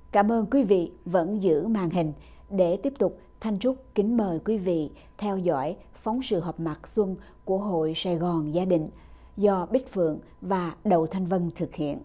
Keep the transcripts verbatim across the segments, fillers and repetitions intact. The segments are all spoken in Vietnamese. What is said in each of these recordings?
Cảm ơn quý vị vẫn giữ màn hình. Để tiếp tục, Thanh Trúc kính mời quý vị theo dõi phóng sự họp mặt xuân của Hội Sài Gòn Gia Định do Bích Phượng và Đậu Thanh Vân thực hiện.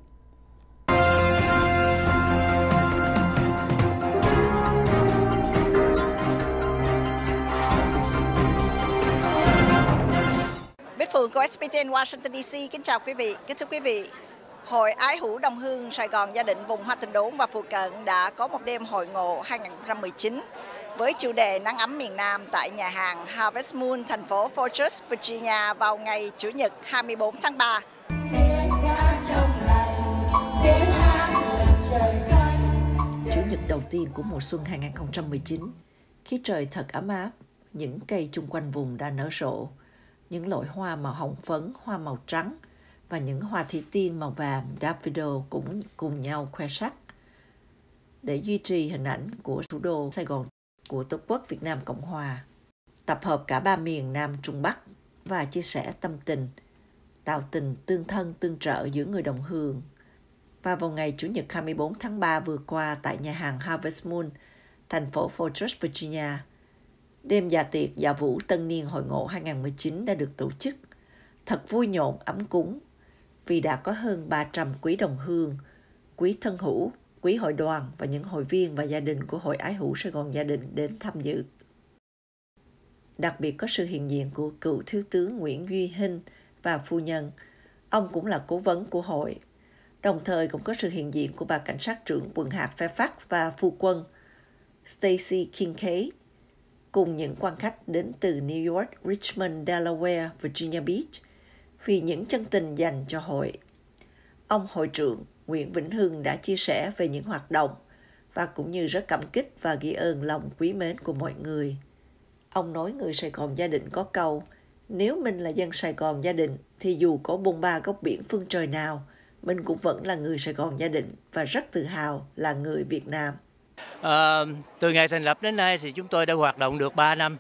Bích Phượng của ét bê tê en Washington đê xê kính chào quý vị. Kính thưa quý vị, Hội Ái Hữu Đồng Hương Sài Gòn Gia Định vùng Hoa Thịnh Đốn và phụ cận đã có một đêm hội ngộ hai không một chín với chủ đề Nắng ấm miền Nam tại nhà hàng Harvest Moon, thành phố Fortress, Virginia vào ngày Chủ nhật hai mươi bốn tháng ba. Chủ nhật đầu tiên của mùa xuân hai không một chín, khi trời thật ấm áp, những cây chung quanh vùng đã nở rộ, những loại hoa màu hồng phấn, hoa màu trắng và những hoa thủy tiên màu vàng daffodil cũng cùng nhau khoe sắc để duy trì hình ảnh của thủ đô Sài Gòn của Tổ quốc Việt Nam Cộng Hòa, tập hợp cả ba miền Nam Trung Bắc và chia sẻ tâm tình, tạo tình tương thân tương trợ giữa người đồng hương. Và vào ngày Chủ nhật hai mươi bốn tháng ba vừa qua tại nhà hàng Harvest Moon, thành phố Fortress, Virginia, đêm dạ tiệc dạ vũ tân niên hội ngộ hai không một chín đã được tổ chức. Thật vui nhộn, ấm cúng, vì đã có hơn ba trăm quý đồng hương, quý thân hữu, quý hội đoàn và những hội viên và gia đình của Hội Ái Hữu Sài Gòn Gia Định đến tham dự. Đặc biệt có sự hiện diện của cựu Thiếu tướng Nguyễn Duy Hinh và phu nhân. Ông cũng là cố vấn của hội. Đồng thời cũng có sự hiện diện của bà cảnh sát trưởng quận hạt Fairfax và phu quân Stacy Kincaid, cùng những quan khách đến từ New York, Richmond, Delaware, Virginia Beach, vì những chân tình dành cho hội. Ông hội trưởng Nguyễn Vĩnh Hưng đã chia sẻ về những hoạt động và cũng như rất cảm kích và ghi ơn lòng quý mến của mọi người. Ông nói người Sài Gòn Gia Định có câu, nếu mình là dân Sài Gòn Gia Định thì dù có bôn ba góc biển phương trời nào, mình cũng vẫn là người Sài Gòn Gia Định và rất tự hào là người Việt Nam. À, từ ngày thành lập đến nay thì chúng tôi đã hoạt động được ba năm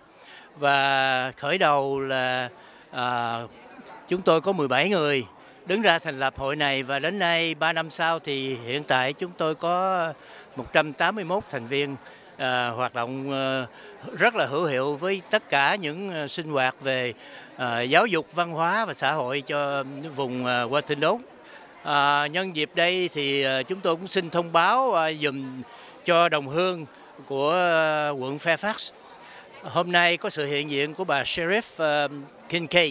và khởi đầu là à, chúng tôi có mười bảy người đứng ra thành lập hội này, và đến nay ba năm sau thì hiện tại chúng tôi có một trăm tám mươi mốt thành viên à, hoạt động à, rất là hữu hiệu với tất cả những à, sinh hoạt về à, giáo dục, văn hóa và xã hội cho vùng à, Hoa Thịnh Đốn. À, nhân dịp đây thì à, chúng tôi cũng xin thông báo à, dùm cho đồng hương của uh, quận Fairfax. Hôm nay có sự hiện diện của bà Sheriff uh, Kincaid,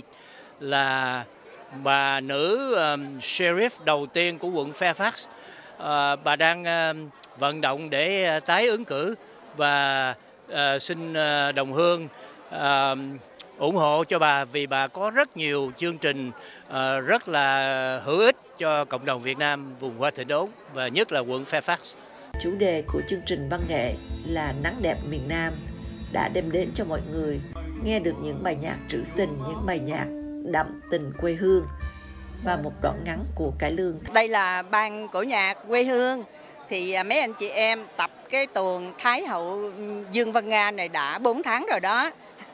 là bà nữ um, Sheriff đầu tiên của quận Fairfax. Uh, bà đang uh, vận động để uh, tái ứng cử và uh, xin uh, đồng hương uh, ủng hộ cho bà, vì bà có rất nhiều chương trình uh, rất là hữu ích cho cộng đồng Việt Nam vùng Hoa Thịnh Đốn và nhất là quận Fairfax. Chủ đề của chương trình văn nghệ là Nắng đẹp miền Nam đã đem đến cho mọi người nghe được những bài nhạc trữ tình, những bài nhạc đậm tình quê hương và một đoạn ngắn của cải lương. Đây là ban cổ nhạc quê hương, thì mấy anh chị em tập cái tuồng Thái hậu Dương Vân Nga này đã bốn tháng rồi đó.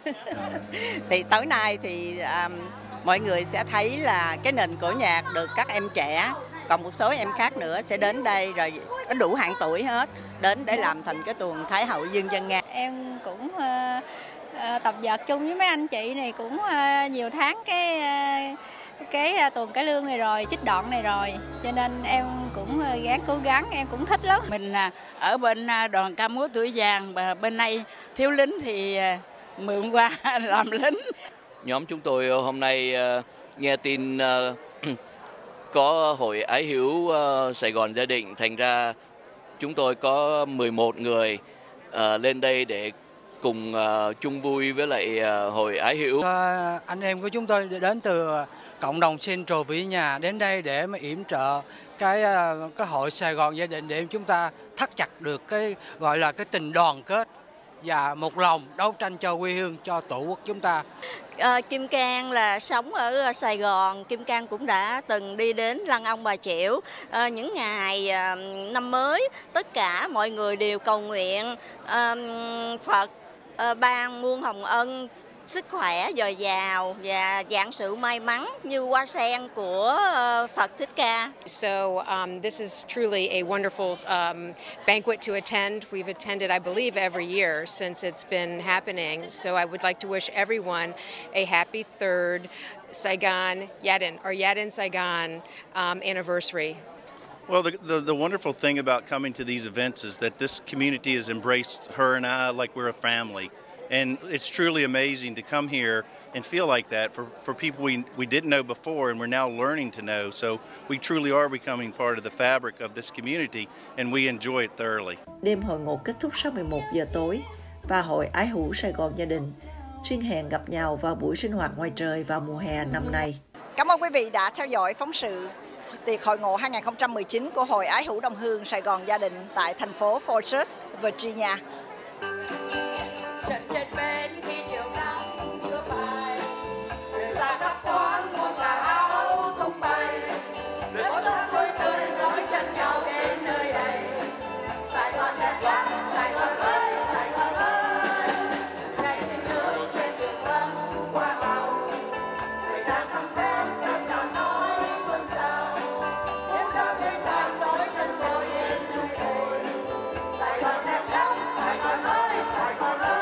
Thì tới nay thì um, mọi người sẽ thấy là cái nền cổ nhạc được các em trẻ, còn một số em khác nữa sẽ đến đây rồi có đủ hạng tuổi hết, đến để làm thành cái tuồng Thái hậu Dương Vân Nga. Em cũng uh, uh, tập dượt chung với mấy anh chị này cũng uh, nhiều tháng cái uh, cái uh, tuồng cải lương này rồi, trích đoạn này rồi, cho nên em cũng uh, gắng cố gắng, em cũng thích lắm. Mình uh, ở bên uh, đoàn ca múa tuổi vàng, và bên này thiếu lính thì uh, mượn qua làm lính. Nhóm chúng tôi hôm nay uh, nghe tin uh, có Hội Ái Hữu uh, Sài Gòn Gia Định, thành ra chúng tôi có mười một người uh, lên đây để cùng uh, chung vui với lại uh, Hội Ái Hữu. Uh, anh em của chúng tôi đến từ cộng đồng Central Virginia đến đây để mà yểm trợ cái uh, cái Hội Sài Gòn Gia Định, để chúng ta thắt chặt được cái gọi là cái tình đoàn kết và một lòng đấu tranh cho quê hương, cho tổ quốc chúng ta. À, Kim Cang là sống ở Sài Gòn. Kim Cang cũng đã từng đi đến Lăng Ông Bà Chẻo. À, những ngày à, năm mới, tất cả mọi người đều cầu nguyện à, Phật à, ban muôn hồng ân sức khỏe dồi dào và vạn sự may mắn như hoa sen của Phật Thích Ca. So um, this is truly a wonderful um, banquet to attend. We've attended, I believe, every year since it's been happening. So I would like to wish everyone a happy third Saigon Yadin or Yadin Saigon um, anniversary. Well, the, the the wonderful thing about coming to these events is that this community has embraced her and I like we're a family. And it's truly amazing to come here and feel like that for, for people we, we didn't know before and we're now learning to know. So we truly are becoming part of the fabric of this community and we enjoy it thoroughly. Đêm hội ngộ kết thúc sau mười một giờ tối và hội ái hữu Sài Gòn gia đình xin hẹn gặp nhau vào buổi sinh hoạt ngoài trời vào mùa hè năm nay. Cảm ơn quý vị đã theo dõi phóng sự tiệc hội ngộ hai không một chín của Hội Ái hữu Đồng hương Sài Gòn gia đình tại thành phố Forsyth, Virginia. Trận trên bên khi chiều nắng chưa phai, người ra khắp quán muôn tà áo tung bay, người có ra vui tươi nói chân nhau đến nơi đây. Sài Gòn đẹp lắm, Sài Gòn ơi, Sài Gòn ơi, ngày tình yêu trên đường vắng qua bao, thời gian thăm đến ta chào nói xuân sao, đêm sao thêm càng nói chân tôi đến chung hồi. Sài Gòn đẹp lắm, Sài Gòn ơi, Sài Gòn ơi.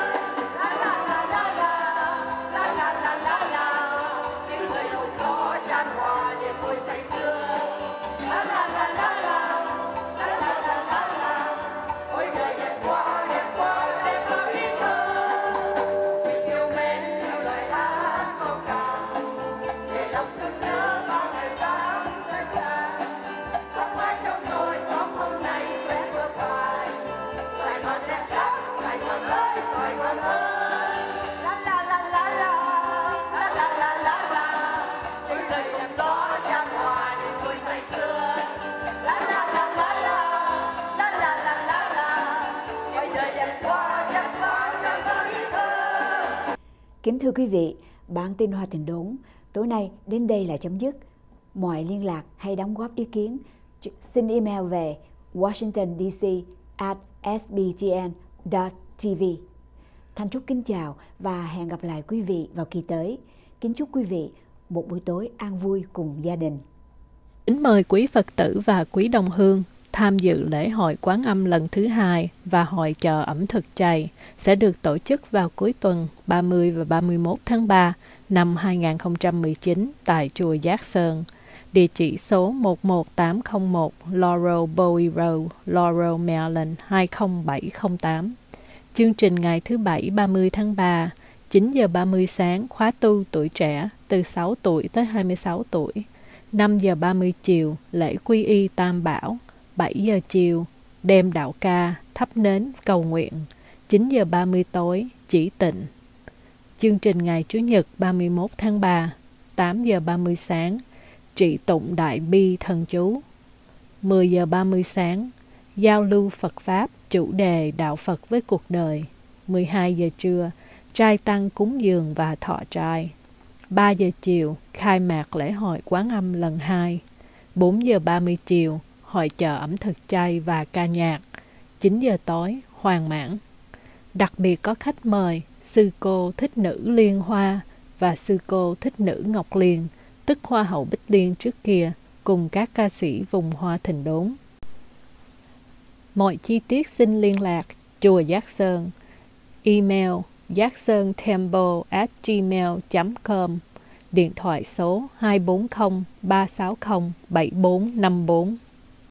Kính thưa quý vị, bản tin Hoa Tình Đốn tối nay đến đây là chấm dứt. Mọi liên lạc hay đóng góp ý kiến xin email về washington d c at s b g n dot t v. Thanh Trúc kính chào và hẹn gặp lại quý vị vào kỳ tới. Kính chúc quý vị một buổi tối an vui cùng gia đình. Kính mời quý Phật tử và quý đồng hương tham dự lễ hội Quán Âm lần thứ hai và hội chợ ẩm thực chay sẽ được tổ chức vào cuối tuần ba mươi và ba mươi mốt tháng ba năm hai nghìn không trăm mười chín tại chùa Giác Sơn, địa chỉ số một một tám không một Laurel Bowie Road, Laurel, Maryland hai không bảy không tám. Chương trình ngày thứ Bảy ba mươi tháng ba, chín giờ ba mươi sáng khóa tu tuổi trẻ từ sáu tuổi tới hai mươi sáu tuổi, năm giờ ba mươi chiều lễ quy y Tam Bảo, bảy giờ chiều đêm đạo ca, thắp nến cầu nguyện, chín giờ ba mươi tối chỉ tịnh. Chương trình ngày Chủ nhật ba mươi mốt tháng ba, tám giờ ba mươi sáng trị tụng đại bi thần chú, mười giờ ba mươi sáng giao lưu Phật Pháp chủ đề đạo Phật với cuộc đời, mười hai giờ trưa trai tăng cúng dường và thọ trai, ba giờ chiều khai mạc lễ hội Quán Âm lần hai, bốn giờ ba mươi chiều hội chợ ẩm thực chay và ca nhạc, chín giờ tối hoàn mãn. Đặc biệt có khách mời sư cô Thích Nữ Liên Hoa và sư cô Thích Nữ Ngọc Liên, tức Hoa hậu Bích Liên trước kia, cùng các ca sĩ vùng Hoa Thịnh Đốn. Mọi chi tiết xin liên lạc chùa Giác Sơn, email jacksontemple at gmail chấm com, điện thoại số hai bốn không ba sáu không bảy bốn năm bốn.